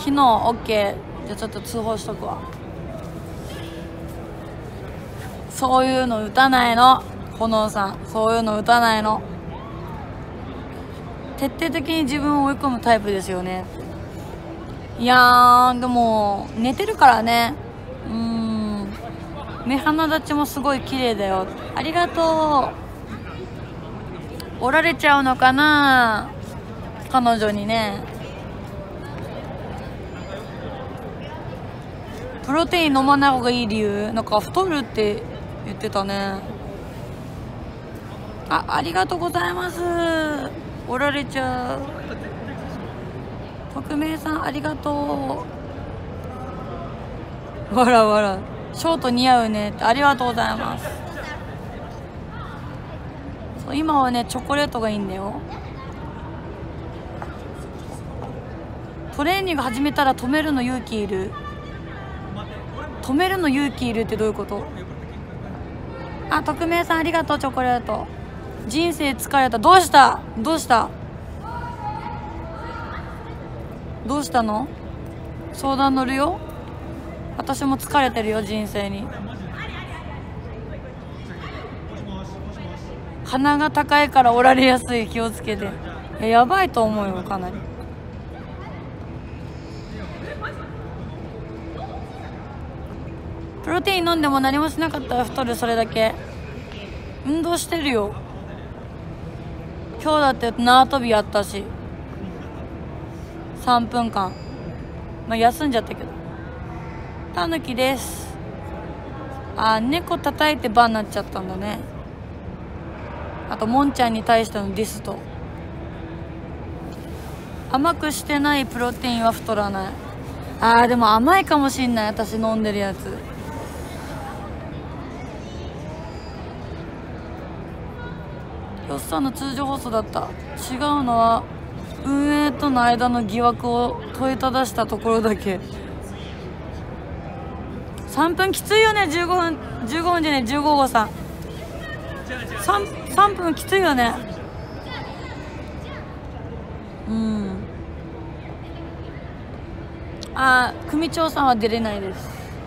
昨日 OK。 じゃあちょっと通報しとくわ。そういうの打たないの、炎さん。そういうの打たないの。徹底的に自分を追い込むタイプですよね。いやー、でも寝てるからね。目鼻立ちもすごい綺麗だよ。ありがとう。おられちゃうのかな、彼女にね。プロテイン飲まない方がいい理由、なんか太るって言ってたね。ありがとうございます。おられちゃう。匿名さんありがとう。わらわら、ショート似合うねって。ありがとうございます。そう、今はねチョコレートがいいんだよ。トレーニング始めたら止めるの勇気いる。止めるの勇気いるってどういうこと？匿名さんありがとう。チョコレート。人生疲れた。どうしたどうしたどうしたの？相談乗るよ。私も疲れてるよ、人生に。鼻が高いからおられやすい、気をつけて。やばいと思うよ、かなり。プロテイン飲んでも何もしなかったら太る、それだけ。運動してるよ。今日だって縄跳びやったし、3分間、休んじゃったけど。たぬきです。猫叩いてバーになっちゃったんだね。あともんちゃんに対してのディスと。甘くしてないプロテインは太らない。でも甘いかもしんない、私飲んでるやつ。よっさんの通常放送だった。違うのは運営との間の疑惑を問いただしたところだけ。3分きついよね。15分じゃね、15号さん。3分きついよね。組長さんは出れないです。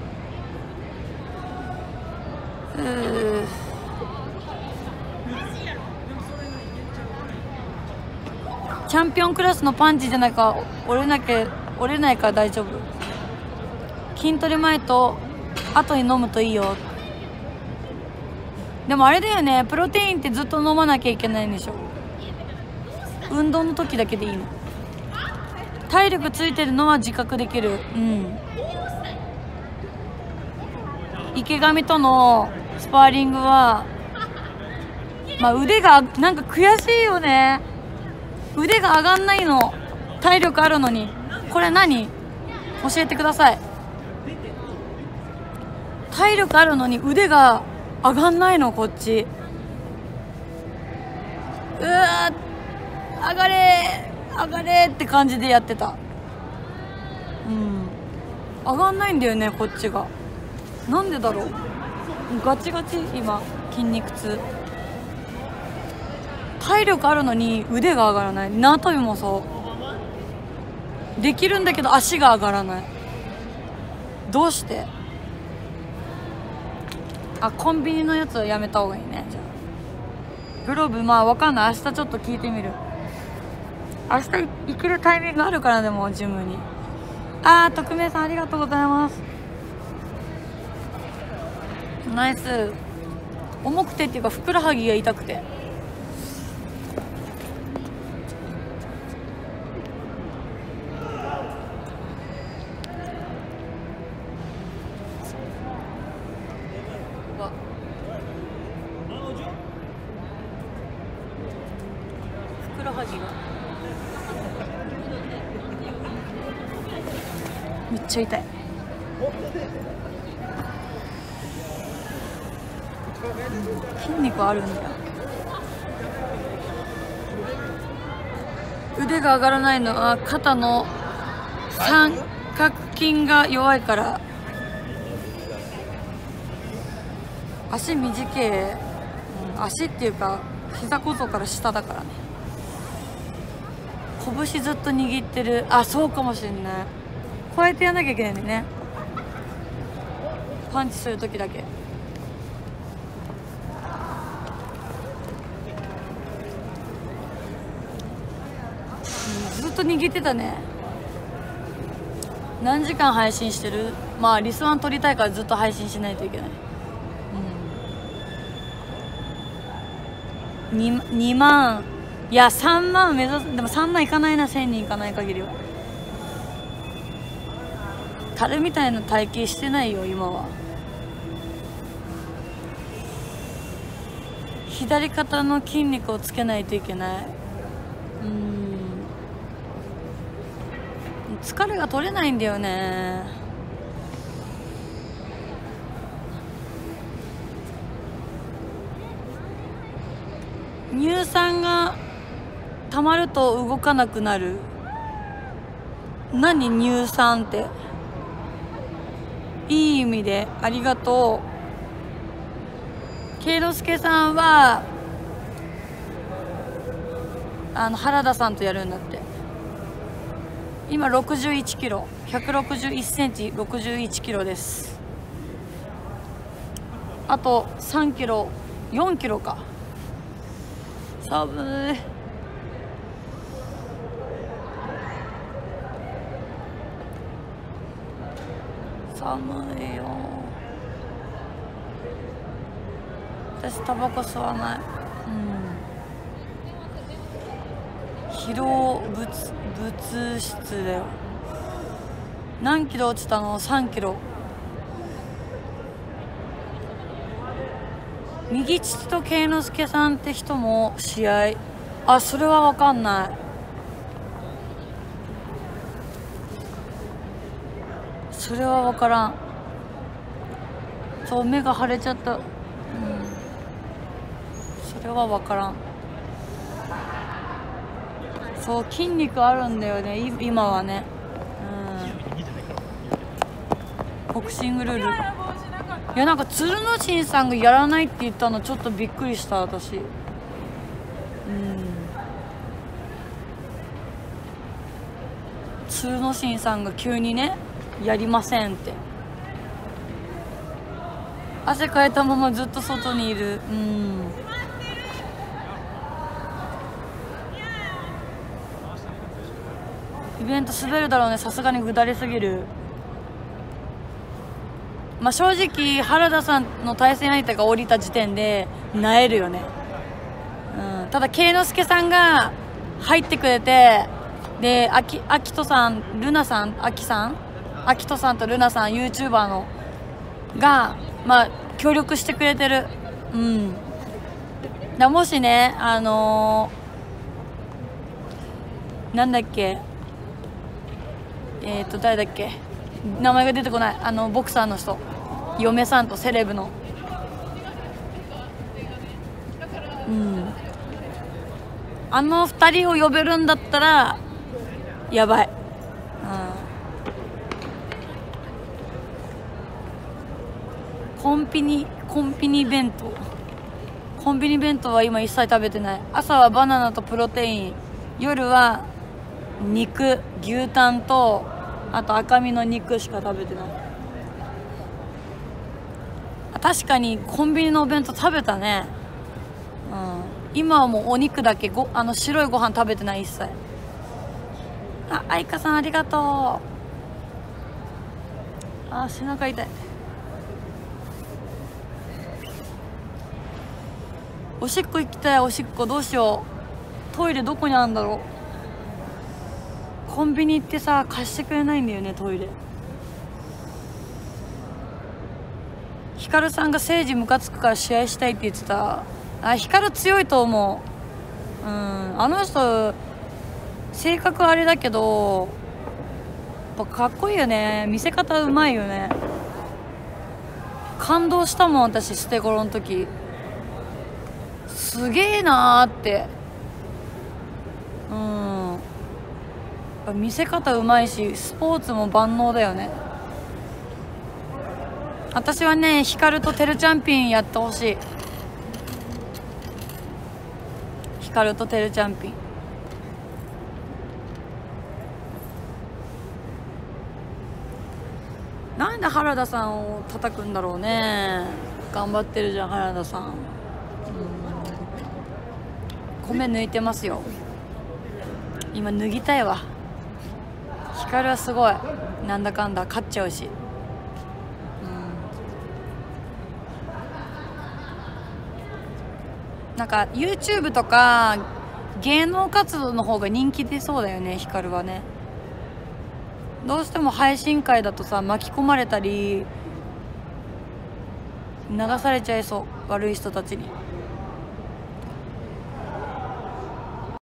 チャンピオンクラスのパンチじゃないか、折れないから大丈夫。筋トレ前と後に飲むといいよ。でもあれだよね、プロテインってずっと飲まなきゃいけないんでしょ。運動の時だけでいいの。体力ついてるのは自覚できる。池上とのスパーリングは腕がなんか悔しいよね。腕が上がんないの。体力あるのに。これ何？教えてください。体力あるのに腕が上がんないの、こっち。上がれ上がれって感じでやってた。上がんないんだよね、こっちが。なんでだろう。ガチガチ今、筋肉痛。体力あるのに腕が上がらない。縄跳びもそうできるんだけど足が上がらない。どうして？コンビニのやつはやめた方がいいね。じゃあグローブわかんない。明日ちょっと聞いてみる。明日行けるタイミングあるから。でもジムに。匿名さんありがとうございます。ナイス。重くてっていうかふくらはぎが痛くて。ふくらはぎがめっちゃ痛い。筋肉あるんだよ。腕が上がらないのは肩の三角筋が弱いから。足短い。足っていうか膝小僧から下だからね。拳ずっと握ってる。そうかもしんない。 こうやってやんなきゃいけないんだよね、パンチする時だけ。ずっと握ってたね。何時間配信してる？まあリスワン取りたいからずっと配信しないといけない。2万、いや3万目指す。でも3万いかないな、1000人いかない限りは。樽みたいな体型してないよ今は。左肩の筋肉をつけないといけない。疲れが取れないんだよね。乳酸が溜まると動かなくなる。何乳酸って。いい意味でありがとう。圭之助さんは原田さんとやるんだって。今61キロ、161センチ、61キロです。あと3キロ、4キロか。寒い。寒いよ。私タバコ吸わない。疲労物質だよ。何キロ落ちたの？3キロ。右乳と圭之助さんって人も試合。あ、それは分かんない。それは分からん。そう、目が腫れちゃった。それは分からん。そう、筋肉あるんだよね今はね。ボクシングルール。いや、なんか鶴之進さんがやらないって言ったのちょっとびっくりした私。鶴之進さんが急にねやりませんって。汗かいたままずっと外にいる。イベント滑るだろうね。さすがにぐだりすぎる。まあ正直原田さんの対戦相手が降りた時点で萎えるよね。ただ圭之助さんが入ってくれて、で秋人さん、ルナさん、秋人さんとルナさん YouTuber のがまあ協力してくれてる。もしねなんだっけ、誰だっけ、名前が出てこない。ボクサーの人、嫁さんとセレブの。2人を呼べるんだったらやばい。コンビニ弁当。コンビニ弁当は今一切食べてない。朝はバナナとプロテイン、夜は肉、牛タンとあと赤身の肉しか食べてない。確かにコンビニのお弁当食べたね。今はもうお肉だけ、白いご飯食べてない一切。愛花さんありがとう。背中痛い。おしっこ行きたい。おしっこどうしよう。トイレどこにあるんだろう。コンビニ行ってさ貸してくれないんだよねトイレ。ヒカルさんが誠治ムカつくから試合したいって言ってた。ヒカル強いと思う。あの人性格あれだけどやっぱかっこいいよね。見せ方うまいよね。感動したもん私捨て頃の時。すげえなーって。見せ方うまいしスポーツも万能だよね。私はねヒカルとテルチャンピンやってほしい。ヒカルとテルチャンピン。 なんで原田さんを叩くんだろうね。頑張ってるじゃん原田さん。米抜いてますよ。今脱ぎたいわ。光はすごいなんだかんだ勝っちゃうし、なんか YouTube とか芸能活動の方が人気出そうだよね、光はね。どうしても配信会だとさ、巻き込まれたり流されちゃいそう、悪い人たちに。